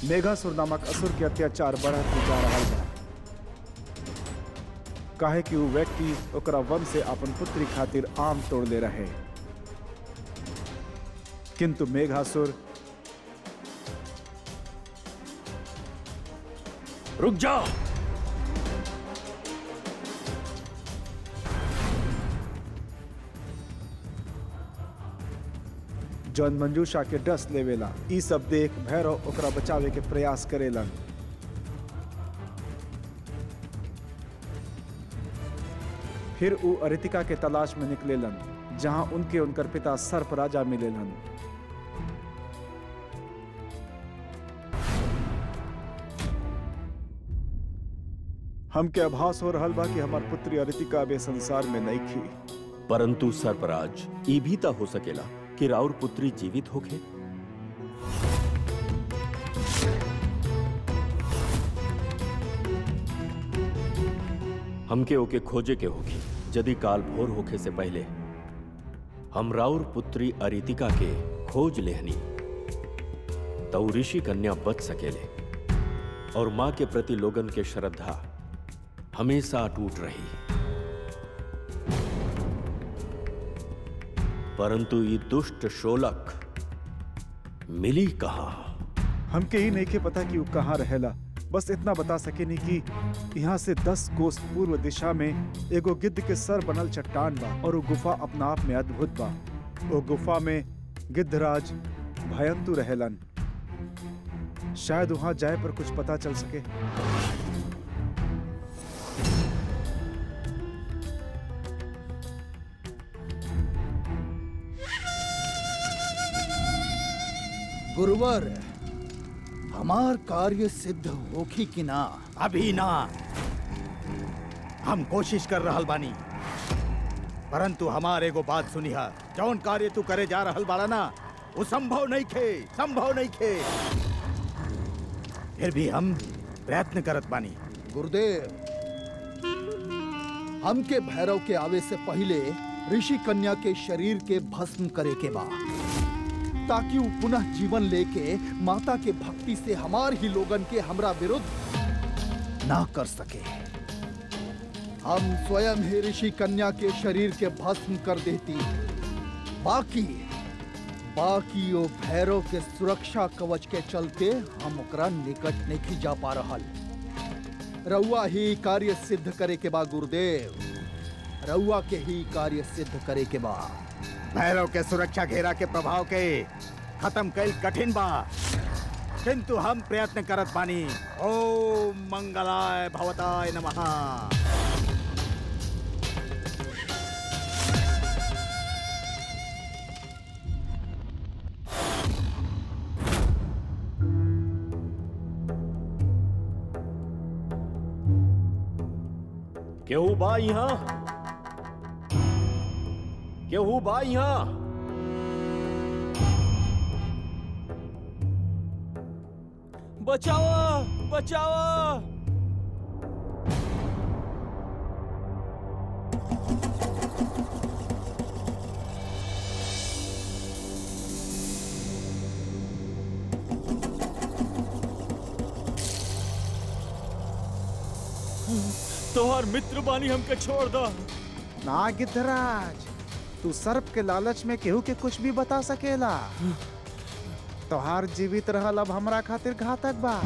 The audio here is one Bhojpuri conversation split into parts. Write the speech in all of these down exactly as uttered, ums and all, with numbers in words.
मेघासुर नामक असुर के अत्याचार बढ़त जा रहा है। काहे कि वो व्यक्ति ओकरा वन से अपन पुत्री खातिर आम तोड़ ले रहे, किंतु मेघासुर रुक जा। जौन मंजूषा के डस लेवेला। ई सब देख भैरव ओकरा बचावे के प्रयास करेलन। फिर वो अरितिका के तलाश में निकलेलन, जहां उनके उनकर पिता सर्प राजा मिलेलन। हमके आभास हो रहल बा कि हमार पुत्री अरितिका अबे संसार में नहीं खी। परंतु सर्पराज, ई भी ता हो सकेला कि राउर पुत्री जीवित होके। हमके ओके खोजे के होगी। यदि काल भोर होके से पहले हम राउर पुत्री अरितिका के खोज लेहनी तो ऋषि कन्या बच सकेले और मां के प्रति लोगन के श्रद्धा हमेशा अटूट रही। परंतु ये दुष्ट शोलक मिली कहां? हमके ही नहीं के पता कि वो कहां रहेला। बस इतना बता सके नहीं कि यहाँ से दस कोस पूर्व दिशा में एगो गिद्ध के सर बनल चट्टान बा और वो गुफा अपना आप में अद्भुत बा। वो गुफा में गिद्धराज भयंतु रहेलन। शायद वहां जाए पर कुछ पता चल सके। गुरुवर, हमार कार्य सिद्ध होखी कि ना? अभी ना। हम कोशिश कर रहल बानी, परंतु हमारे एगो बात सुनिहा। जौन कार्य तू करे जा रहल बाड़ा ना, वो संभव नहीं खे, संभव नहीं खे। फिर भी हम प्रयत्न करत बानी। गुरुदेव, हमके भैरव के आवे से पहले ऋषि कन्या के शरीर के भस्म करे के बा, ताकि वो पुनः जीवन लेके माता के भक्ति से हमार ही लोगन के हमरा विरुद्ध ना कर सके। हम स्वयं ही ऋषि कन्या के शरीर के भस्म कर देती। बाकी बाकी वो भैरव के सुरक्षा कवच के चलते हम ओकरा निकट नहीं जा पा रहल। रउआ ही कार्य सिद्ध करे के बा गुरुदेव, रउआ के ही कार्य सिद्ध करे के बा। भैरव के सुरक्षा घेरा के प्रभाव के खत्म कैल कठिन बा, किंतु हम प्रयत्न करत बानी। ओम मंगलाय भवताय नमः। केहू बा यहाँ? केहू बा यहाँ? बचावा, बचावा। तोहर मित्र बानी, हमके छोड़ दो। ना गिद्धराज, तू सर्प के लालच में केहू के कुछ भी बता सकेला। तोहार जीवित रहल अब हमरा खातिर घातक बा।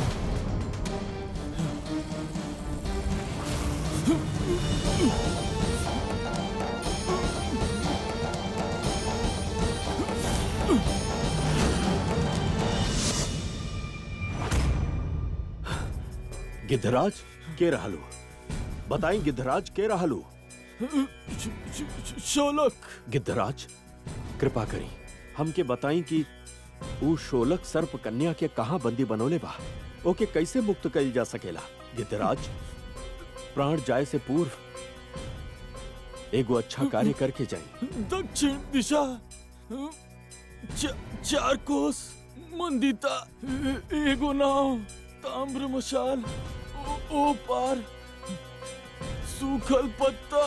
गिद्धराज के रहलू? बताई गिद्धराज के रहलू? शोलक। गिद्धराज, कृपा करी हमके बताई कि ऊ शोलक सर्प कन्या के कहां बंदी बनोले बा, ओके कैसे मुक्त कइल जा सकेला? गिद्धराज, प्राण जाए से पूर्व एगो अच्छा कार्य करके जाई। दक्षिण दिशा च, चार कोस मंदिता, एगो नाव, ताम्र मशाल, ओ, ओ पार सूखल पत्ता,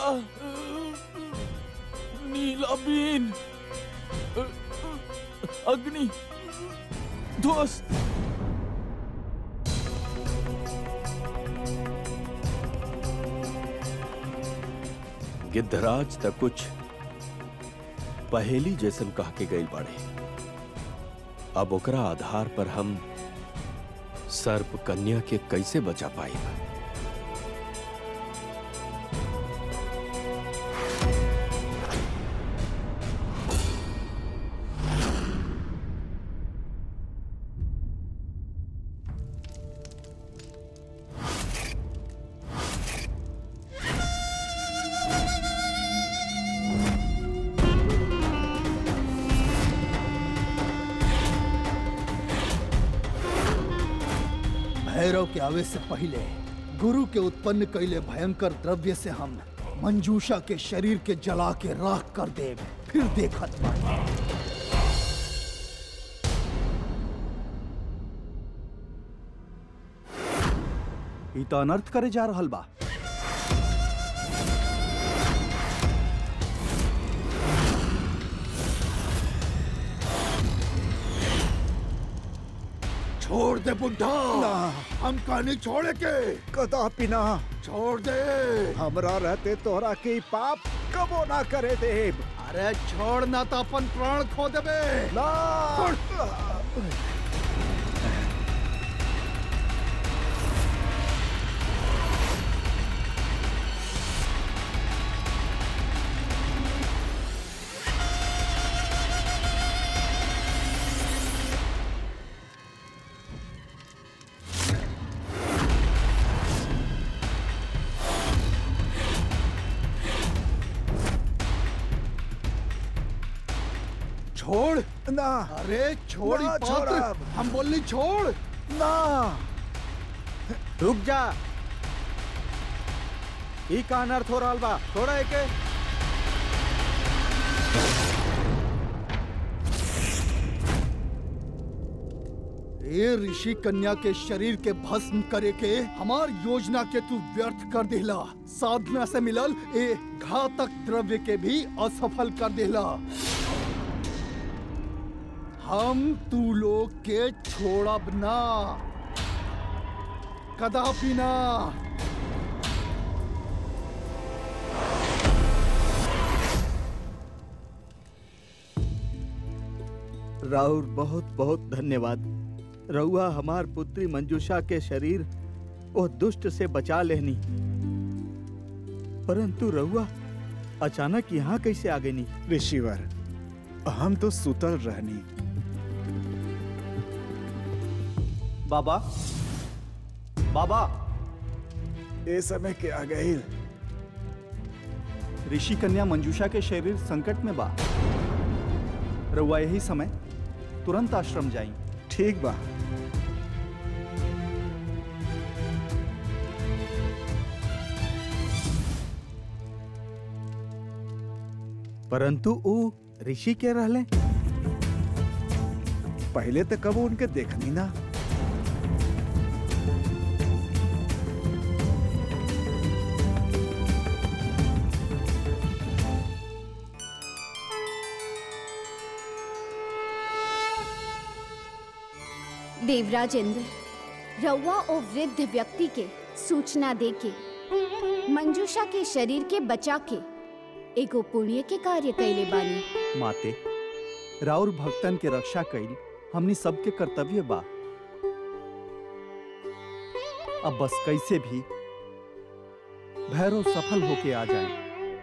नीला बीन, अग्नि ध्वस्त। गिद्धराज तक कुछ पहेली जैसन कह के गई बाड़े। अब ओकरा आधार पर हम सर्प कन्या के कैसे बचा पाई? भैरव के आवे से पहले गुरु के उत्पन्न कैले भयंकर द्रव्य से हम मंजूषा के शरीर के जला के राख कर देव, फिर देखत बानी। ई तो अनर्थ करे जा रहल बा। छोड़ दे बुढ़ा, हम कहानी छोड़े के कदापि ना। छोड़ दे। हमरा रहते तोहरा के पाप कबो ना करे देव। अरे छोड़ ना तो अपन प्राण खो देबे। ना। छोड़ ना। अरे छोड़ ना पात्र, छोड़ब। हम बोलनी छोड़ ना। रुक जा। ई का अनर्थ हो रहल बा, थोड़ा एके। ए ऋषि कन्या के शरीर के भस्म करे के हमार योजना के तू व्यर्थ कर देला। साधना से मिलल ए घातक द्रव्य के भी असफल कर देला। हम तू लोग के छोड़ब ना, कदापि ना। राउर बहुत बहुत धन्यवाद। रउआ हमार पुत्री मंजूषा के शरीर वो दुष्ट से बचा लेनी, परंतु रउआ अचानक यहाँ कैसे आ गई? ऋषिवर, हम तो सुतल रहनी। बाबा, बाबा, ए समय के आ गई। ऋषि कन्या मंजूषा के शरीर संकट में बा। रउआ यही समय तुरंत आश्रम जाई। ठीक बा। परंतु ऊ ऋषि के रहले। पहले तो कबो उनके देखनी ना। देवराज इंद्र, रउआ ओ वृद्ध व्यक्ति के सूचना देके मंजूषा के शरीर के बचा के एगो पुण्य के कार्य कैले बानी। माते, राउर भक्तन के रक्षा कईल हमनी सबके कर्तव्य बा। अब बस कैसे भी भैरव सफल होके आ जाए।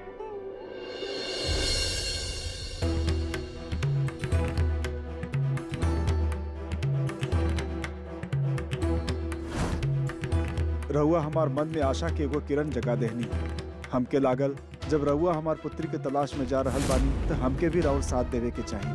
रहुआ हमार मन में आशा के एगो किरण जगा देहनी। हमके लागल जब रहुआ हमार पुत्री के तलाश में जा रहल बानी तो हमके भी राउर साथ देवे के चाहिए।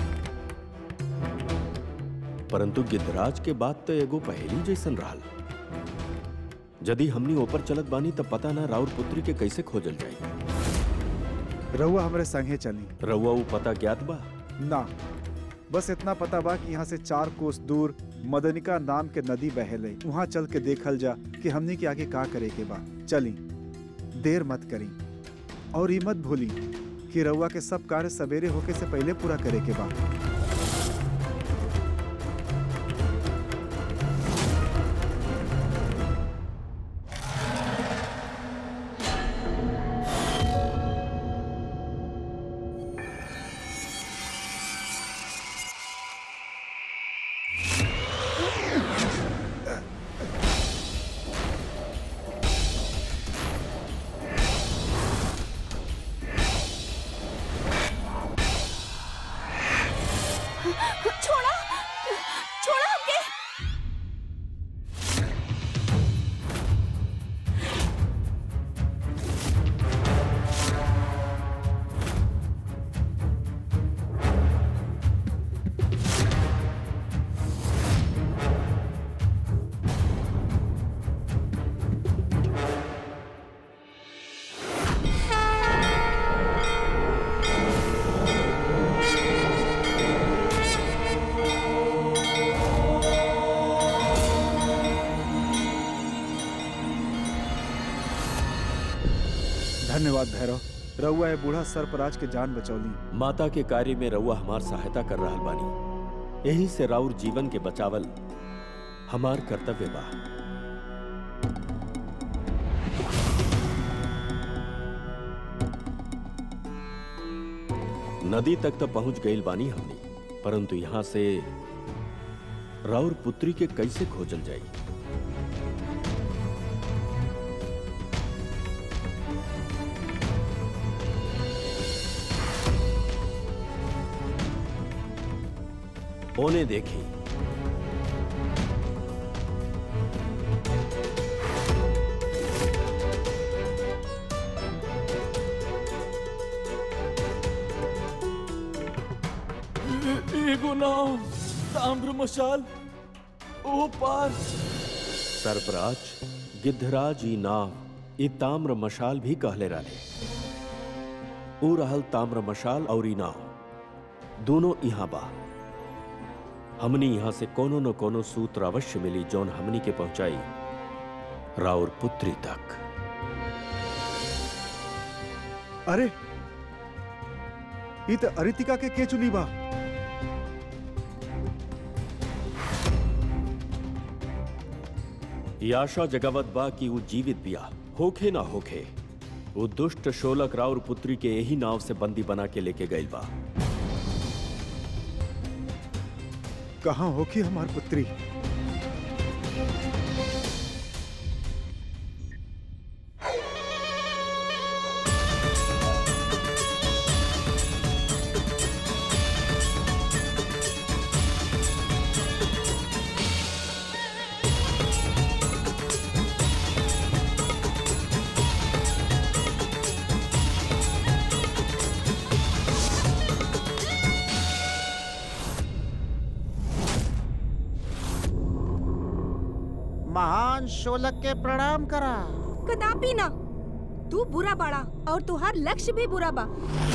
परंतु गिद्धराज के बात तो एगो पहेली जैसन रहल। यदि हमनी ऊपर चलत बानी तब पता ना राउर पुत्री के कैसे खोजल जाई। रहुआ हमरे संगे चली। रउआ ऊ पता ज्ञात बा? ना, बस इतना पता बा कि यहाँ से चार कोस दूर मदनिका नाम के नदी बहेले। वहाँ चल के देखल जा कि हमनी के आगे का करे के बा। चली, देर मत करी और ये मत भूली कि रउआ के सब कार्य सवेरे होके से पहले पूरा करे के बा। छोड़ा छोड़ा हमके। धन्यवाद भैरव, रउआ ए बूढ़ा सर्पराज के जान बचौली। माता के कार्य में रउआ हमार सहायता कर रहल बानी, यही से राउर जीवन के बचावल हमार कर्तव्य बा। नदी तक तो पहुंच गईल बानी हमनी, परंतु यहां से राउर पुत्री के कैसे खोजल जाई? ओने देखी। एगो नाव, ताम्र मशाल, ओ पार। सर्पराज, गिद्धराज ई नाव, ई ताम्र मशाल भी कहले रहले। ऊ रहल ताम्र मशाल और ई नाव, दोनों यहाँ बा। हमनी यहाँ से कोनो न कोनो सूत्र अवश्य मिली जौन हमनी के पहुंचाई राउर पुत्री तक। अरे ई तो अरितिका के के चुनी बा। ई आशा जगावत बा कि वो जीवित बिया, होखे ना होखे वो दुष्ट शोलक राउर पुत्री के यही नाव से बंदी बना के लेके गइल बा। कहाँ होगी हमार पुत्री? महान शोलक के प्रणाम करा। कदापि ना, तू बुरा बाड़ा और तुहार लक्ष्य भी बुरा बा।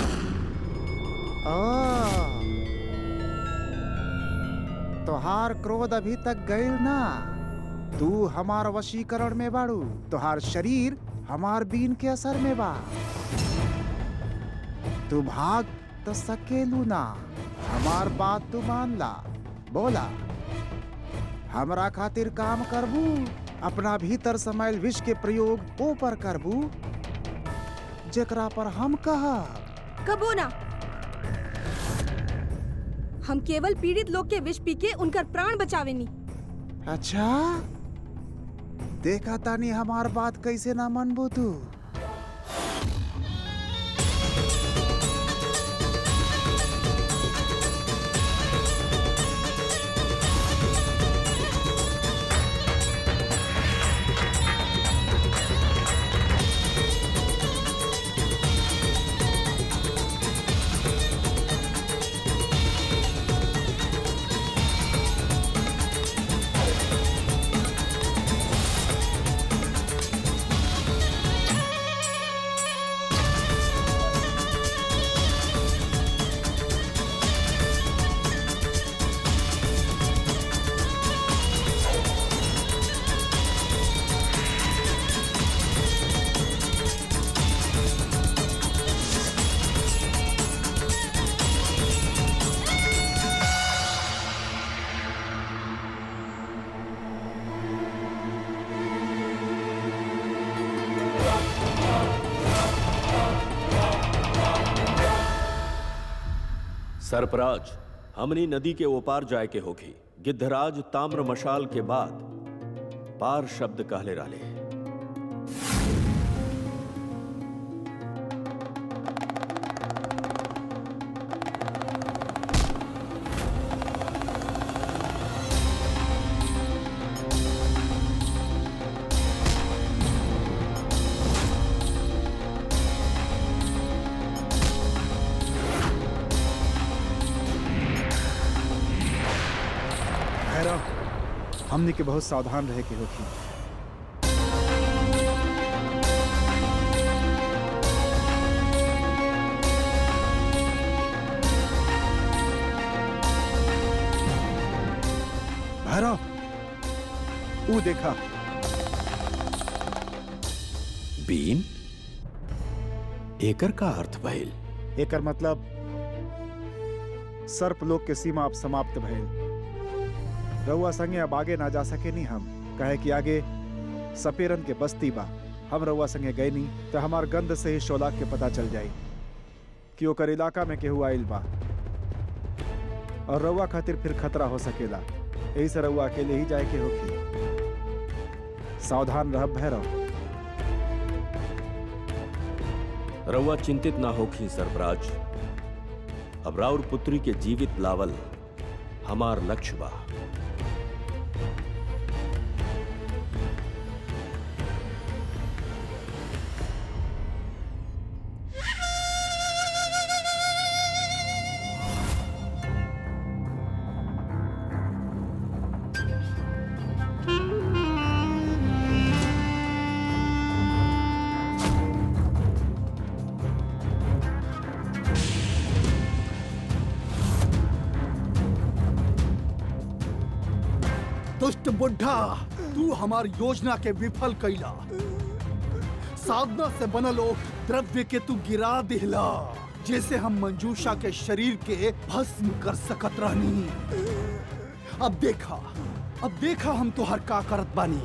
तोहार क्रोध अभी तक गईल ना। तू हमार वशीकरण में बाड़ू, तोहार शरीर हमार बीन के असर में बा। तू भाग तो सकेलू ना, हमार बात तू मान ला। बोला, हमरा खातिर काम करबू, अपना भीतर समायल विष के प्रयोग ऊपर करबू, जेकरा पर हम कहा कबो ना। हम केवल पीड़ित लोग के विष पी के उनकर प्राण बचावेनी। अच्छा, देखा तानी हमार बात कैसे ना मनबू तू। सर्पराज, हमनी नदी के ओपार जाए के होगी। गिद्धराज ताम्र मशाल के बाद पार शब्द कहले रहले। हमने के बहुत सावधान रहे के होखी। भैरव, ऊ देखा। बीन? एकर का अर्थ भइल? एकर मतलब सर्पलोक के सीमा अब समाप्त भइल। रउआ संगे अब आगे ना जा सके नहीं हम, कहे कि आगे सपेरन के बस्ती बा। हम रउआ संगे गए नहीं तो हमार गंध से ही शोलाक के पता चल जाई कि ओकर इलाका में केहू आइल बा, और रउआ खातिर फिर खतरा हो सकेला। यही से रउआ अकेले ही जाए के होखी। सावधान रह भैरव। रउआ चिंतित ना होखी सर्पराज। अब राउर पुत्री के जीवित लावल हमार लक्ष्य बा। दुष्ट बुढ़ा, तू हमार योजना के विफल कैला। साधना से बनल ओ द्रव्य के तू गिरा दिला, जैसे हम मंजूषा के शरीर के भस्म कर सकत रहनी। अब देखा, अब देखा हम तुहार का करत बानी।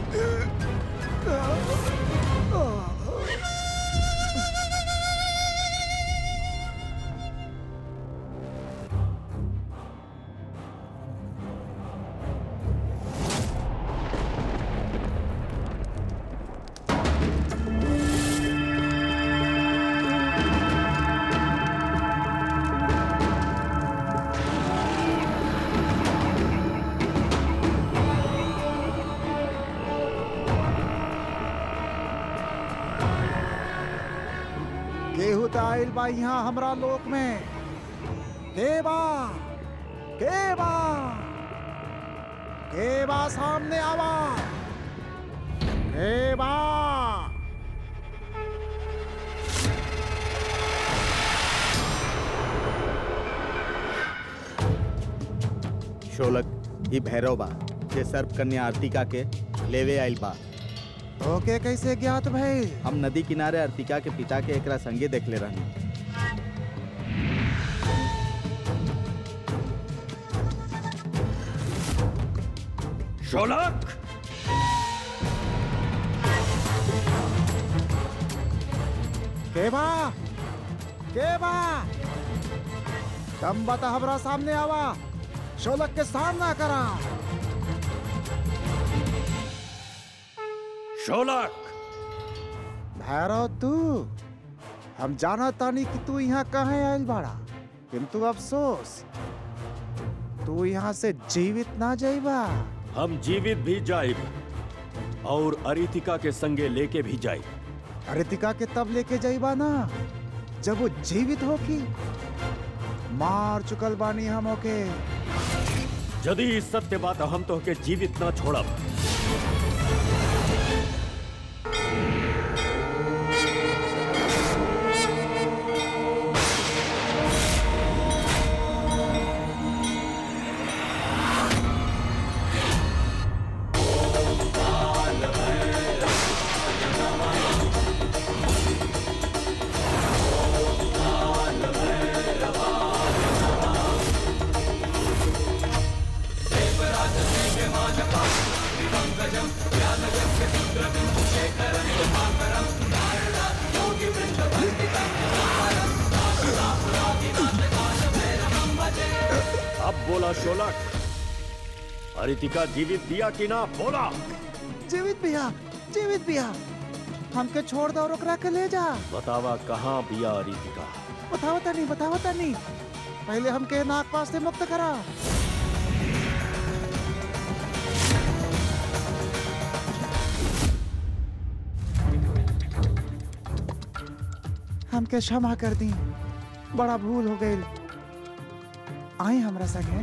आइल बा यहाँ हमरा लोक में। केबा केबा केबा सामने आवा। केबा शोलक, ये भैरव बा जे सर्प कन्या अर्तिका के लेवे आइल बा। ओके कैसे ज्ञात भइल? हम नदी किनारे अर्तिका के पिता के एकरा संगे देखले रहनी। शोलक! केबा केबा तुम बता हमरा सामने आवा। शोलक के सामना करा। शोलक! भैरव, तू हम जाना तानी कि तू यहाँ कहाँ आयल बाड़ा, किंतु अफसोस तू यहाँ से जीवित ना जाइबा। हम जीवित भी जाइब और अरितिका के संगे लेके भी जाइब। अरितिका के तब लेके जाइबा ना जब वो जीवित होगी। मार चुकल बानी हम ओके। यदि सत्य बात हम तो के जीवित ना छोड़ब। अरितिका जीवित दिया कि ना, बोला। जीवित बिया, जीवित बिया। हमके छोड़ दो और ओकरा के ले जा। बतावा कहाँ बिया अरितिका? बतावता नहीं, बतावता नहीं। पहले हमके नागपाश से मुक्त करा। हमके क्षमा कर दी, बड़ा भूल हो गई। आई हमरा संगे।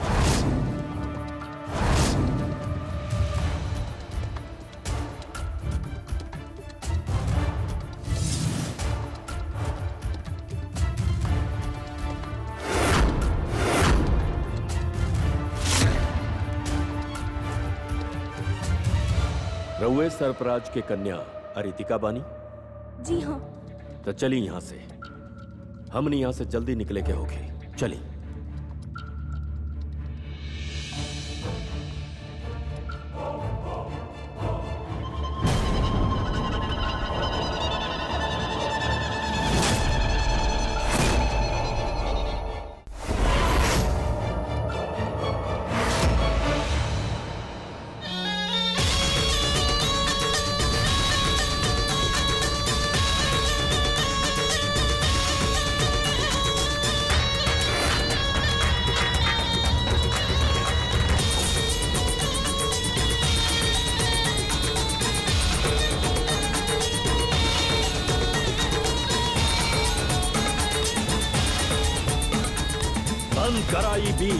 रउए सरपराज के कन्या अरितिका बानी? जी हाँ। तो चली यहां से, हमने यहां से जल्दी निकले के होगी। चली। कराई भी।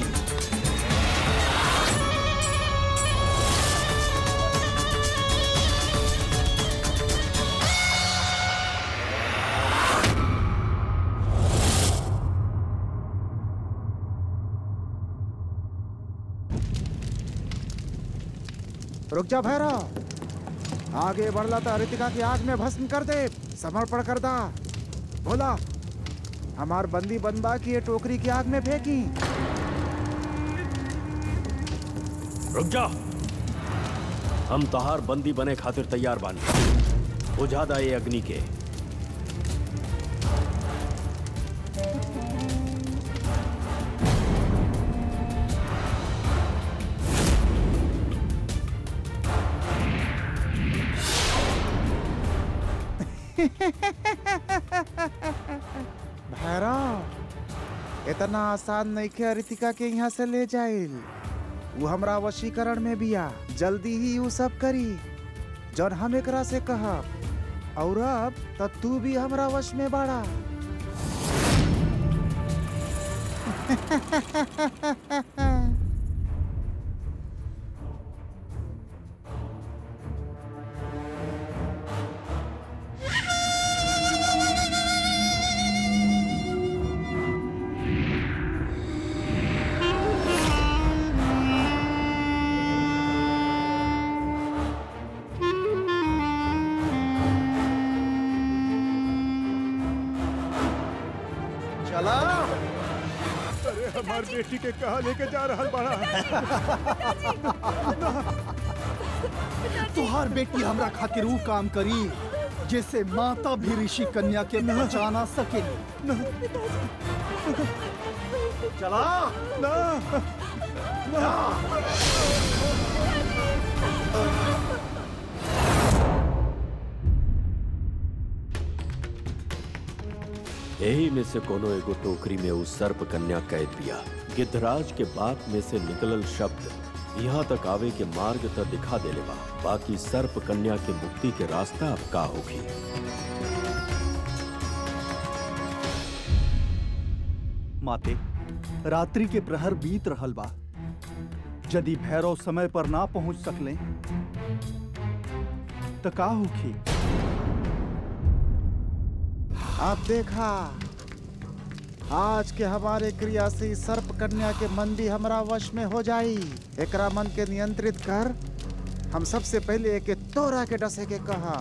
रुक जा भैरव, आगे बढ़ला तो अरितिका की आग में भस्म कर दे। समर्पण कर दा। बोला, हमार बंदी बनबा की ये टोकरी की आग में फेंकी। रुक जा, हम तहार बंदी बने खातिर तैयार बानी। बुझा दा ये अग्नि के। भैरव, इतना आसान नहीं के अरितिका के यहाँ से ले जाइल। वो हमरा वशीकरण में बिया, जल्दी ही वो सब करी जौन हम एकरा से कहब। और अब तो तू भी हमरा वश में बाड़ा। हमार बेटी के कहा लेके जा रहा बड़ा। तुहार बेटी हमरा खातिर ऊ काम करी जैसे माता भी ऋषि कन्या के बचा ना सके। चला ना, ना। यही में से कोनो एगो टोकरी में उस सर्प कन्या कैद बिया। गिद्धराज के बात में से निकलल शब्द यहाँ तक आवे के मार्ग तक दिखा देले बा। बाकी सर्प कन्या के मुक्ति के रास्ता अब का होगी। माते, रात्रि के प्रहर बीत रहल बा। यदि भैरव समय पर ना पहुंच सकले तो का होखी? आप देखा, आज के हमारे क्रिया से सर्प कन्या के मन भी हमरा वश में हो जाई। एकरा मन के नियंत्रित कर। हम सबसे पहले एक तोरा के डसे के कहा।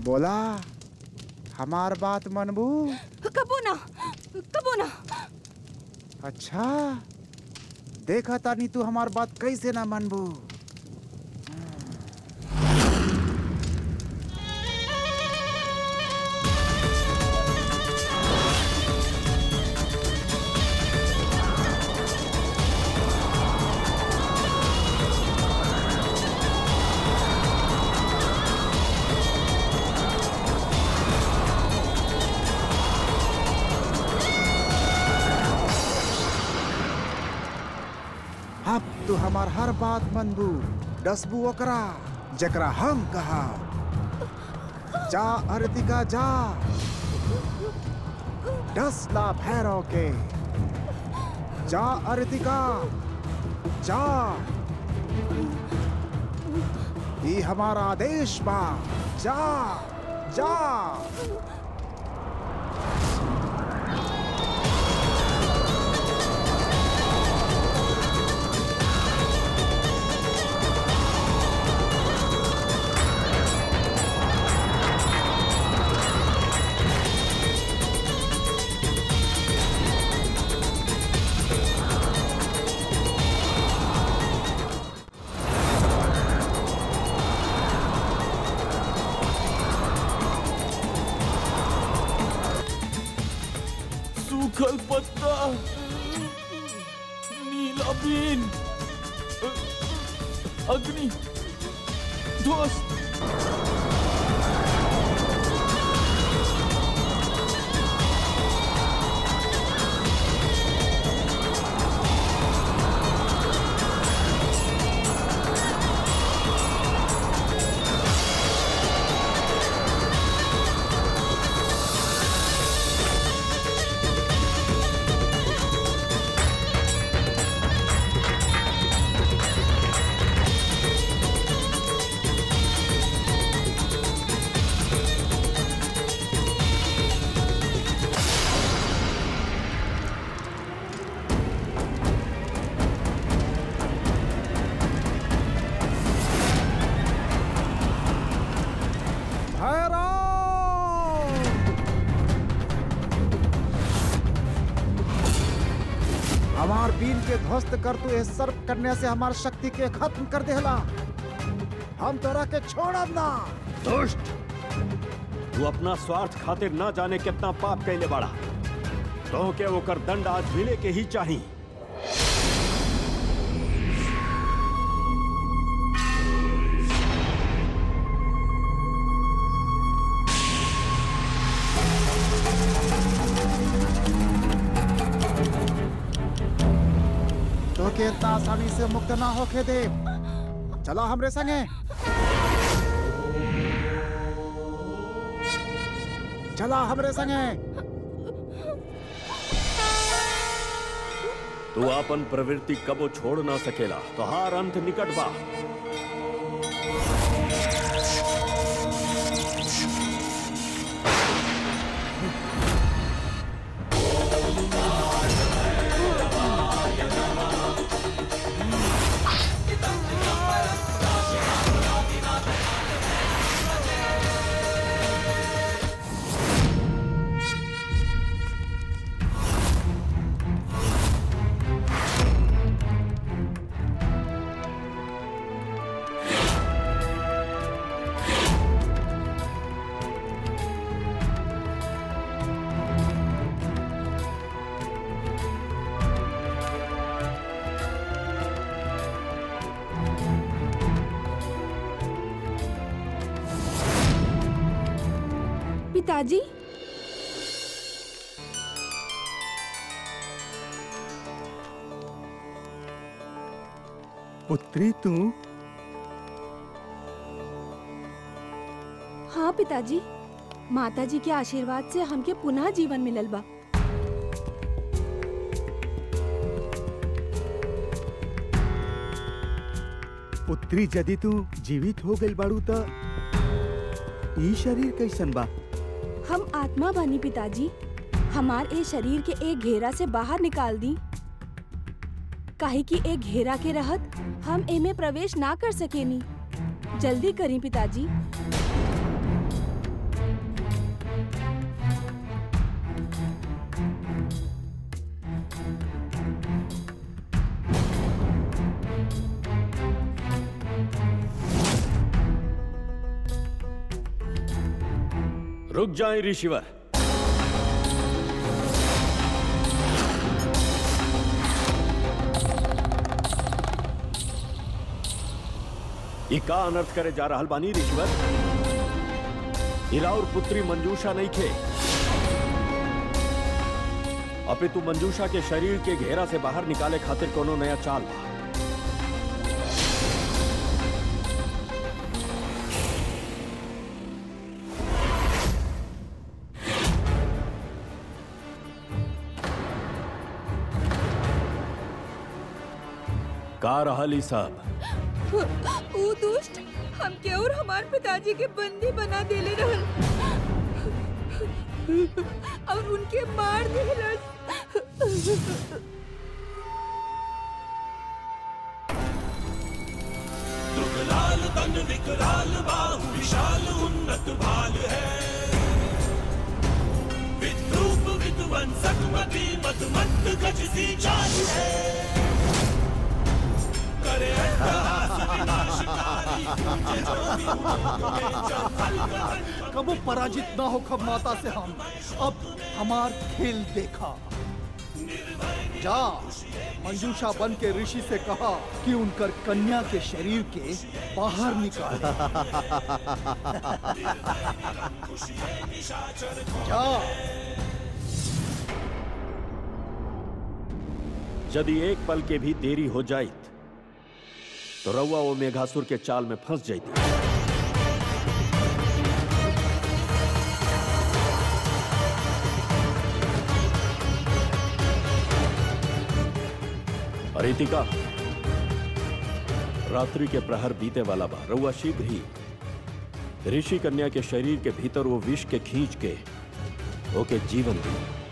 बोला हमार बात मनबू? कबो ना, कबो ना। अच्छा देखा तानी तू हमार बात कैसे ना मनबू। अब तू हमार हर बात मनबू, डसबू ओकरा जकरा हम कहा। जा अरतिका जा, डसला भैरव के। जा अरतिका जा, ये हमारा आदेश बा। जा जा। सूखल पत्ता, नीला बीन, अग्नि, ध्वस्त। हमार बीन के ध्वस्त कर तू इस सर्प करने से हमार शक्ति के खत्म कर देला। हम तोरा के छोड़ब ना। दुष्ट, तू अपना स्वार्थ खातिर ना जाने कितना पाप कैले बाड़ा। तो के ओकर दंड आज मिले के ही चाहिए। तो के इतना आसानी से मुक्त ना होके दे। चला हमरे संगे, चला हमरे संगे। तू अपन प्रवृत्ति कबो छोड़ ना सकेला, तो हार अंत निकट बा। पिताजी, पुत्री तू? हाँ पिताजी, माताजी के आशीर्वाद से हमके पुनः जीवन मिलल बा। पुत्री यदि तू जीवित हो गई बाड़ू त ई शरीर कैसन बा? हम आत्मा बानी पिताजी। हमार ए शरीर के एक घेरा से बाहर निकाल दी, काहे कि एक घेरा के रहत हम एमे प्रवेश ना कर सकेनी। जल्दी करी पिताजी। रुक जाएं ऋषिवर। ये का अनर्थ करे जा रहल बानी ऋषिवर? इराउर पुत्री मंजूषा नहीं थे, अपितु मंजूषा के शरीर के घेरा से बाहर निकाले खातिर कोनो नया चाल बा। का रहल ई सब? वो दुष्ट हमके और हमार पिताजी के बंदी बना देले रहल और उनके मार देलस। दुगलाल तन विकराल बाहु विशाल उन्नत भाल है, विद्रूप विध्वंसक मति मत मत गज सी चाल है, करे कबो पराजित ना हो खब माता से हम, अब हमार खेल देखा। जा मंजूषा बन के ऋषि से कहा कि उनकर कन्या के शरीर के बाहर निकाल। जा। यदि एक पल के भी देरी हो जाए तो रउआ वो मेघासुर के चाल में फंस जाती। अरितिका, रात्रि के प्रहर बीते वाला बा। रउआ शीघ्र ही ऋषि कन्या के शरीर के भीतर वो विष के खींच के ओके जीवन दी।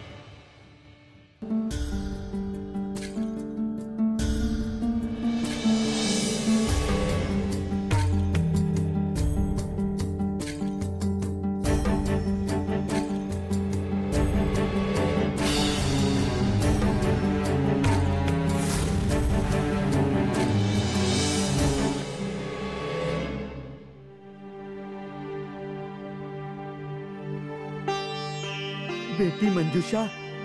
बेटी मंजूषा,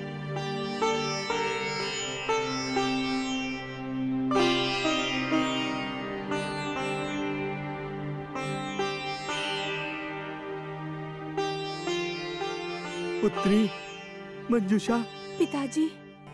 पुत्री मंजूषा। पिताजी,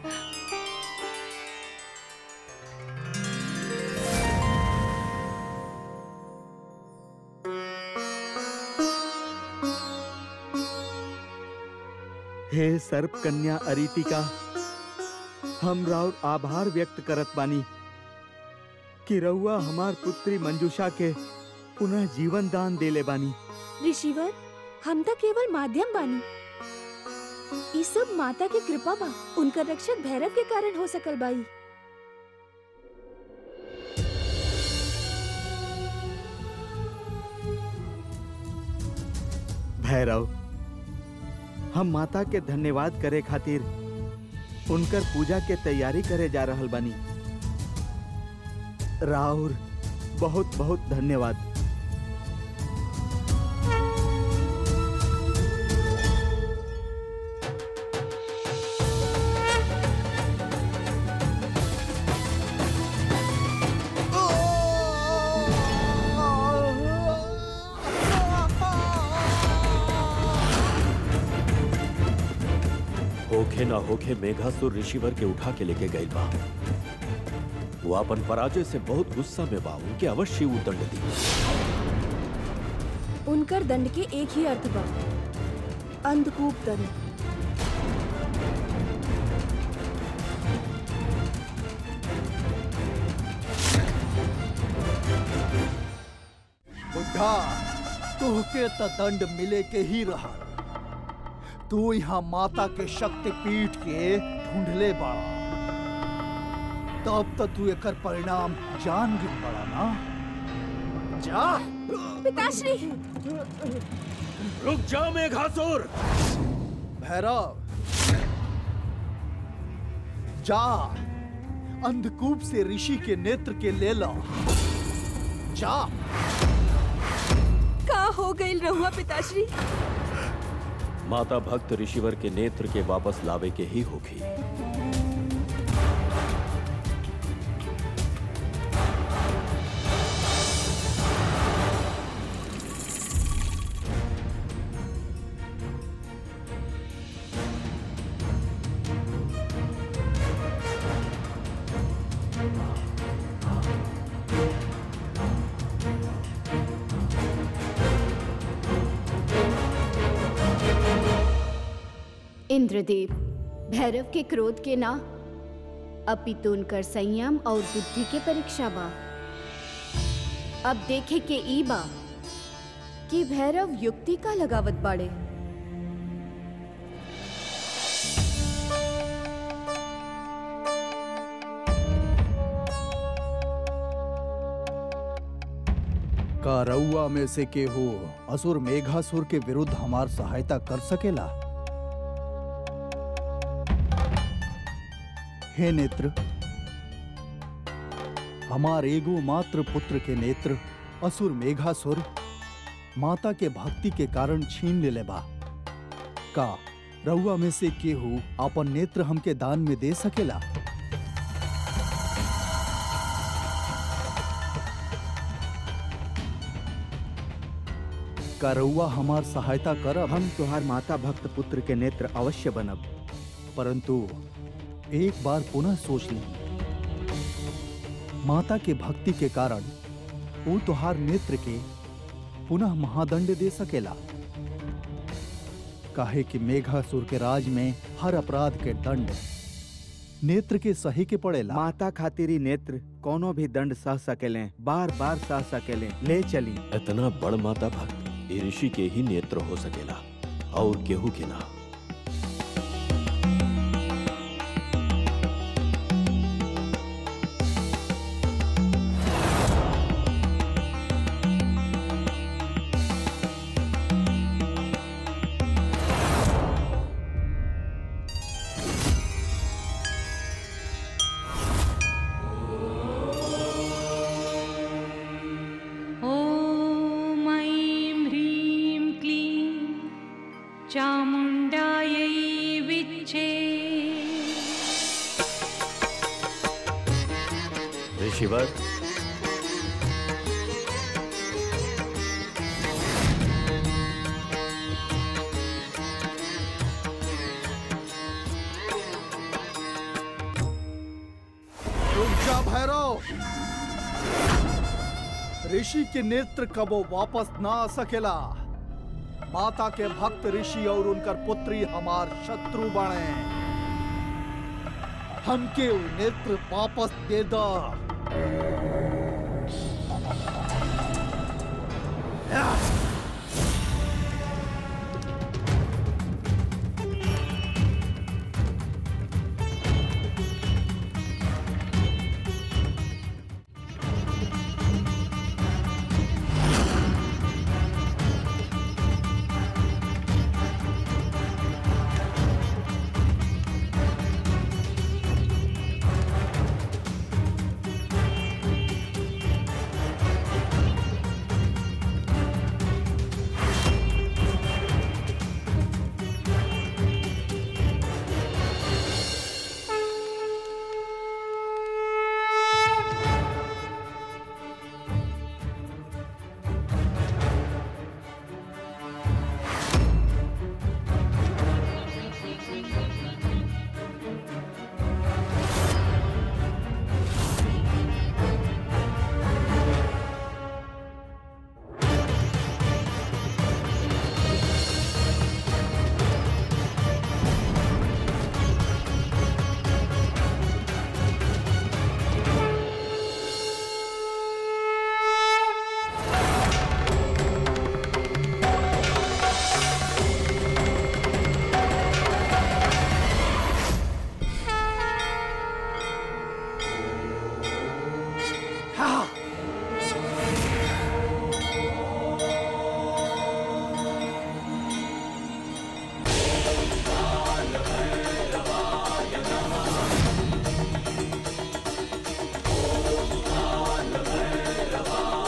हे सर्प कन्या अरितिका, हम राउर आभार व्यक्त करत बानी कि रउआ हमार पुत्री मंजूषा के पुनः जीवन दान देले बानी। ऋषिवर, हम तो केवल माध्यम बानी। ये सब माता की कृपा बा, उनका रक्षक भैरव के कारण हो सकल बाई। भैरव, हम माता के धन्यवाद करे खातिर उनकर पूजा के तैयारी करे जा रहल बानी। राउर बहुत बहुत धन्यवाद। होखे ना होखे मेघासुर ऋषिवर के उठा के लेके गए बा। वो अपन पराजय से बहुत गुस्सा में बा, उनके अवश्य वो दंड दी। उनकर दंड के एक ही अर्थ बा, अंधकूप दंड। बुढ़ा, तोहके त दंड मिले के ही रहा। तू यहाँ माता के शक्ति पीठ के ढूंढले बाड़ा, तब तो तू एकर परिणाम जान गिन बड़ा ना। जा। पिताश्री, रुक जा मेघासुर। भैरव, जा अंधकूप से ऋषि के नेत्र के ले ला। जा। का हो गई रहुआ पिताश्री? माता भक्त ऋषिवर के नेत्र के वापस लावे के ही होगी। इंद्रदेव, भैरव के क्रोध के ना अपितु उनकर संयम और बुद्धि के परीक्षा बा। अब देखे के ई बा कि भैरव युक्ति का लगावत बाड़े। का रउआ में से केहू असुर मेघासुर के विरुद्ध हमार सहायता कर सकेला? हे नेत्र, हमार एगो मात्र पुत्र के नेत्र असुर मेघासुर माता के भक्ति के कारण छीन लेले बा। का रउआ में से केहू अपन नेत्र हमके दान में दे सकेला? का रउआ हमार सहायता करब? हम तुहार माता भक्त पुत्र के नेत्र अवश्य बनब। परंतु एक बार पुनः सोच लें, माता के भक्ति के कारण वो तुहार नेत्र के पुनः महादंड दे सकेला। काहे कि मेघासुर के राज में हर अपराध के दंड नेत्र के सही के पड़ेला। माता खातिरी नेत्र कोनो भी दंड सह सकेले, बार बार सह सकेले। ले चली। इतना बड़ माता भक्त ये ऋषि के ही नेत्र हो सकेला और केहू के ना। ऋषिवर, रुक जा भैरव। ऋषि के नेत्र कबो वापस ना आ सकेला। माता के भक्त ऋषि और उनकर पुत्री हमार शत्रु बने। हमके वो नेत्र वापस दे दा।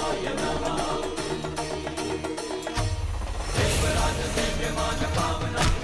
विमान पावना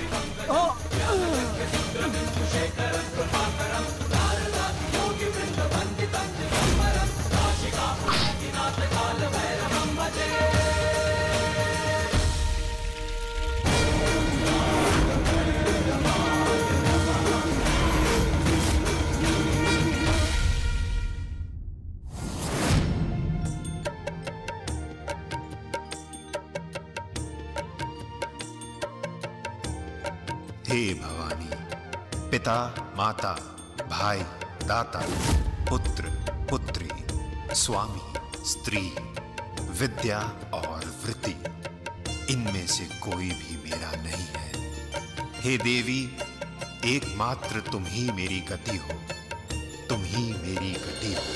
हे भवानी, पिता माता भाई दाता पुत्र पुत्री स्वामी स्त्री विद्या और वृत्ति, इनमें से कोई भी मेरा नहीं है। हे देवी, एकमात्र तुम ही मेरी गति हो, तुम ही मेरी गति हो।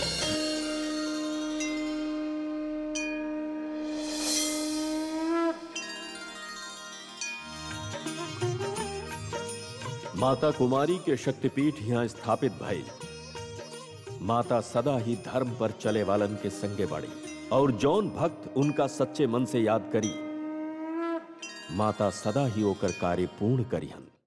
माता कुमारी के शक्तिपीठ यहाँ स्थापित भइल। माता सदा ही धर्म पर चले वालन के संगे बाड़ी और जौन भक्त उनका सच्चे मन से याद करी, माता सदा ही ओकर कार्य पूर्ण करिहन।